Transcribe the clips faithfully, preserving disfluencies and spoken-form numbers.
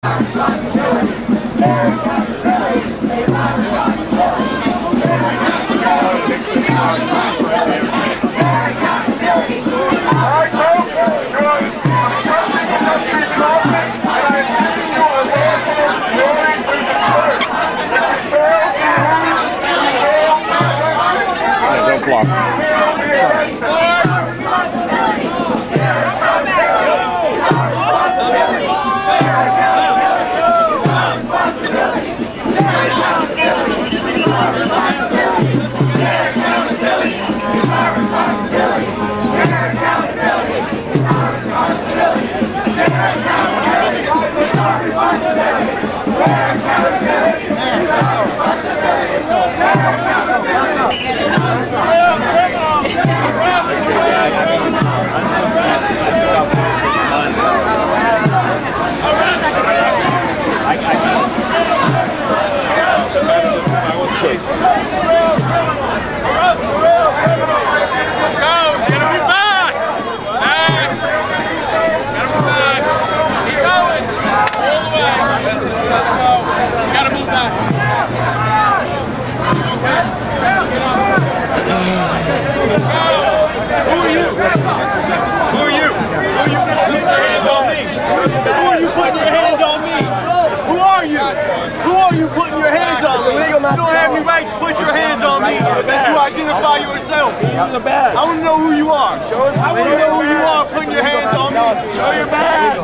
I want to know who you are. Show us. I want to know who you are putting your hands on me. Show your badge.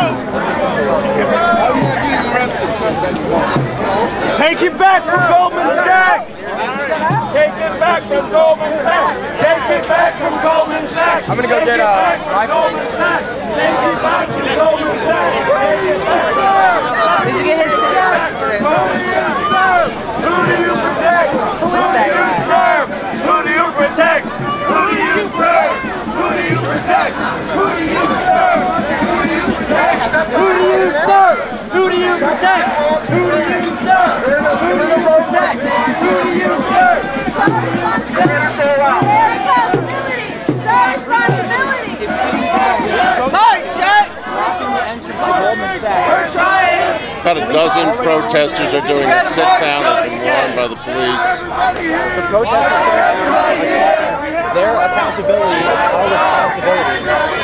I'm not getting arrested. Take it back from Goldman Sachs. Take it back from Goldman Sachs. Take it back from Goldman Sachs. I'm going to go get a rifle. Take it back from Goldman Sachs. Did you get his picture? Who do you protect? Who is that guy? Who do you protect? Who do you serve? Who do you protect? Who do you serve? Who do you protect? Who do you serve? Who do you protect? Who do you serve? Who do you protect? Who do you serve? Hi, Jack! We're trying! About a dozen protesters are doing a sit-down. They've been warned by the police. The protesters are their accountability is our responsibility.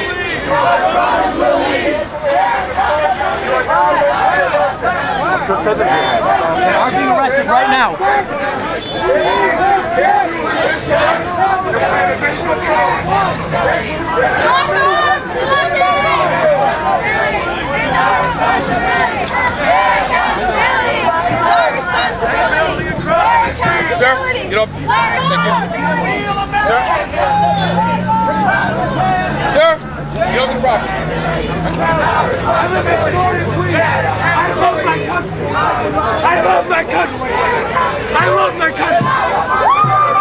They are being arrested right now. Sir, get up. Sir? Sir, get off the property. I love my country! I love my country!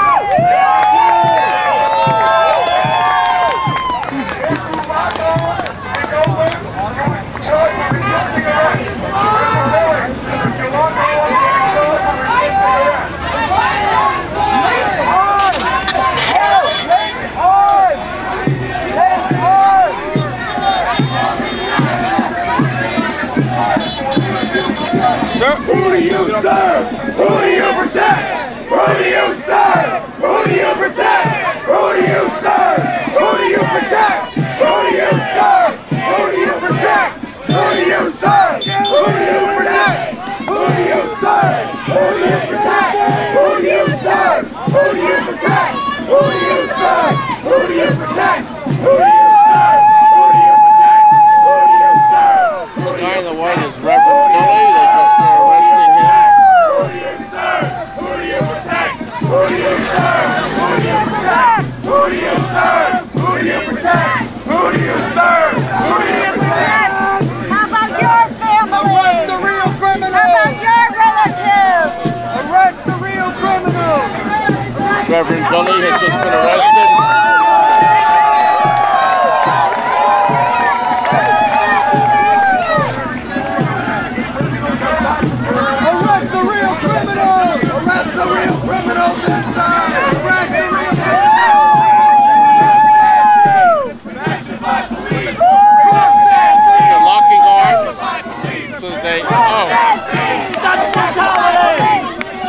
Who do you serve? Who do you protect? Who do you serve? Who do you protect? Who do you serve? Who do you protect? Who do you serve? Who do you protect? Who do you serve? Who do you protect? Who do you serve? Who do you protect? Who do you serve? Who do you protect? Who do you serve? Who do you protect? Who do you serve? Who do you protect? Who do you serve? The guy in the white is Reverend Billy. They just been arresting him. Who do you serve? Who do you protect? Who do you serve? Who do you protect? Who do you serve? Who do you protect? Who do you serve? Who do you protect? How about your family? Arrest the real criminals! How about your relatives? Arrest the real criminals! Reverend Billy has just been arrested. Arrest the real criminals! Arrest the real criminals this time! Arrest the real criminals! They're locking arms so that they say, oh. That's brutality!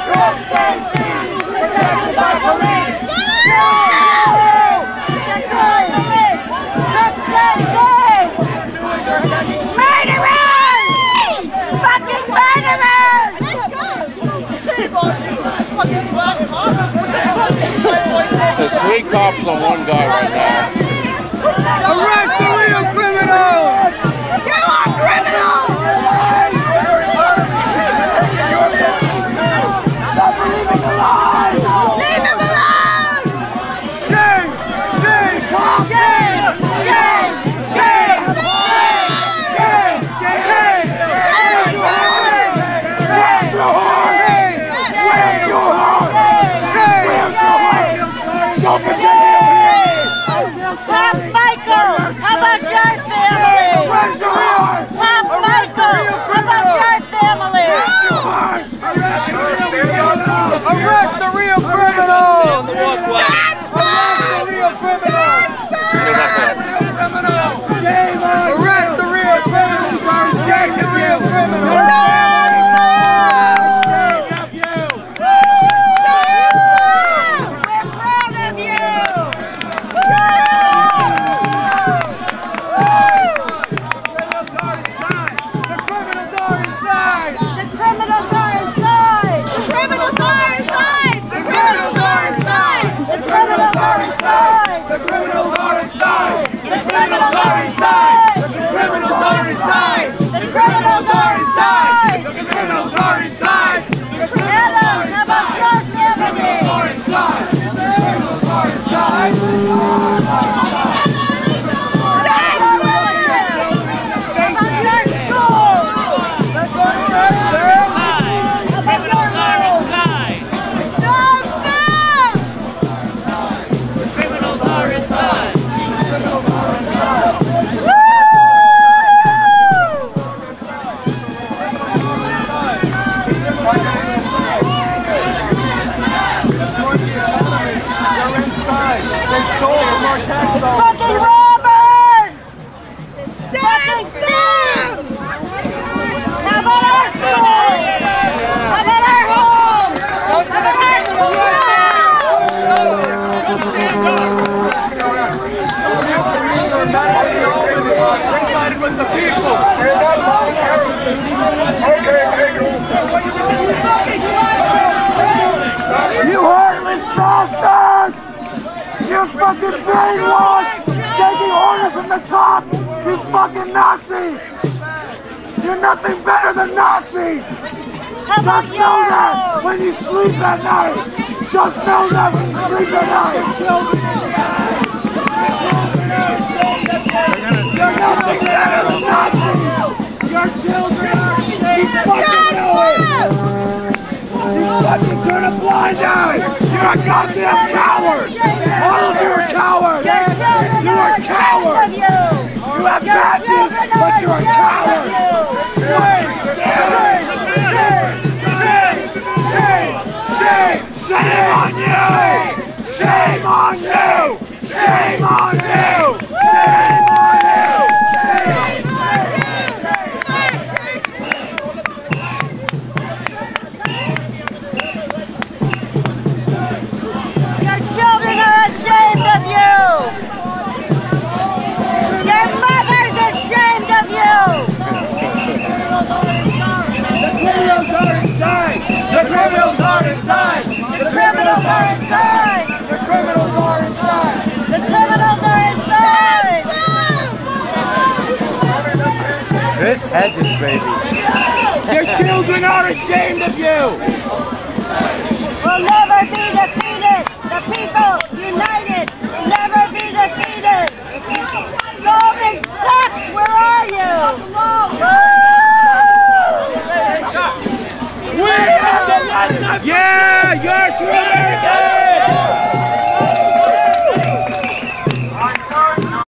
There's three cops on one guy right now. Arrest the real criminals! You are criminals! Stop believing the lies! Leave him alone! Shame! Shame! Shame! Shame! Shame! Shame! Shame! Where's your heart? Where's your heart? Where's your heart? Don't pretend you don't hear me! Pop Michael! How about your family? Where's your heart? Pop Michael! How about your family? Arrest the real criminals! On the walkway. Arrest the real criminals! Arrest the real criminals! Arrest the real criminals! We're proud of you! The criminals are inside! The criminals are inside! The criminals are inside! The criminals are inside! The criminals are inside! The criminals are inside! The criminals are inside! The criminals are inside! The criminals are inside! The criminals are inside! The Hello, how about your family? are inside! The criminals are inside! Stay quiet! How about your school? How about your home? Stop now! Fucking robbers! Fucking thieves! How about our school? How about our home? How about Sided with the people! You heartless bastards! You're fucking brainwashed! Taking orders from the top! You fucking Nazis! You're nothing better than Nazis! How about Just your know that home? when you sleep at night! Just know that when you sleep at night! You're nothing better than Nazis! Your children are you fucking know it! You fucking turn a blind eye! You're a goddamn coward! All of you are cowards! You are cowards! You have badges, but you're a coward! Shame! Shame! Shame! Shame! Shame on you! Shame on you! Shame on you! Shame on you! Your children are ashamed of you! Your mother's ashamed of you! The criminals are inside! The criminals are inside! The criminals are inside! The criminals are inside! The criminals are inside! This hedges, baby. Your children are ashamed of you!